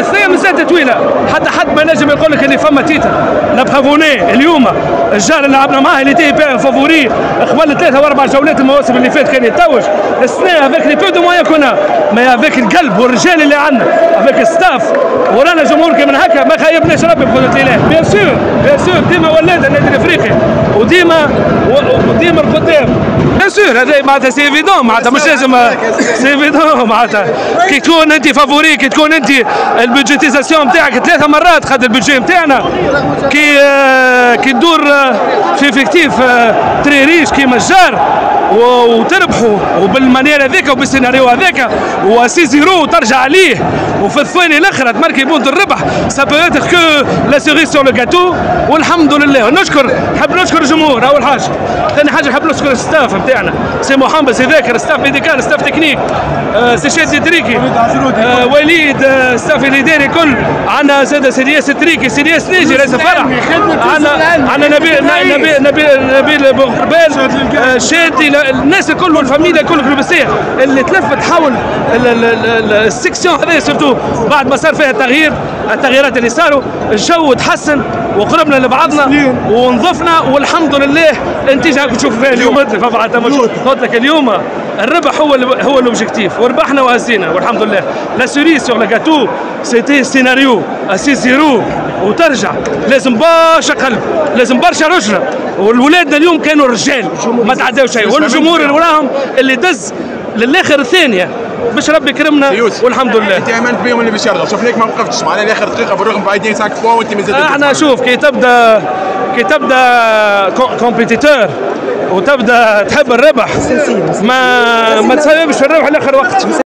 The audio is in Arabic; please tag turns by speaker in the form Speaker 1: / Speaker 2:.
Speaker 1: الثانيه مساله طويله، حتى حد ما نجم يقول لك اللي فما تيتا لابخافوني اليوم الجار اللي لعبنا معاه اللي تي فافوري قبل 3 و4 جولات المواسم اللي فات كان يتوج السنه افيك لي بو دو موان كنا ما افيك القلب والرجال اللي عندنا افيك ستاف ورانا جمهور كي من هكا ما خيبناش ربي بقدرة الاله. بيان سور ديما ولاد النادي الافريقي وديما القدام بيان سور هذا معناتها سي ايفيدون معناتها مش لازم سي ايفيدون معناتها كي تكون انت فافوري كي تكون انت البودجيتيزاسيون نتاعك 3 مرات خد البودجي نتاعنا كي تدور في افكتيف تري ريش كيما الجار وتربحوا وبالمانيير هذاك وبالسيناريو هذاك و6-0 وترجع عليه وفي الثاني الاخر تماركي بونت الربح سا بو اتر كو لا سيريس سور لو جاتو والحمد لله. نحب نشكر الجمهور اول حاجه، ثاني حاجه نحب نشكر الستاف نتاعنا سي محمد سي ذاكر ستاف ميديكال ستاف تكنيك سي شادي تريكي وليد ستاف الاداري الكل، عندنا زاد سي دي اس تريكي سي دي اس نيجي رئيس الفرع، عندنا نبيل بوغربال شادي الناس الكل والفاميليا الكل كلوبسيه اللي تلفت حول السكسيون هذه سورتو بعد ما صار فيها التغييرات اللي صاروا الجو تحسن وقربنا لبعضنا ونظفنا والحمد لله النتيجه هاك تشوف فيها اليوم. قلت لك اليوم الربح هو الاوبجيكتيف وربحنا وهزينا والحمد لله. لا سوري سور لا جاتو سيتي سيناريو 6-0 وترجع لازم برشا قلب لازم برشا رجله والولادنا اليوم كانوا رجال ما تعداو شيء والجمهور اللي وراهم اللي دز للاخر الثانيه باش ربي كرمنا والحمد لله.
Speaker 2: انت امنت بهم اللي باش يرجعوا شفناك ما وقفتش معناها لاخر دقيقه بالرغم بعيدين 5 بوان وانت مازال
Speaker 1: احنا شوف كي تبدا كومبيتيتور وتبدا تحب الربح ما تسببش في الربح لاخر وقت.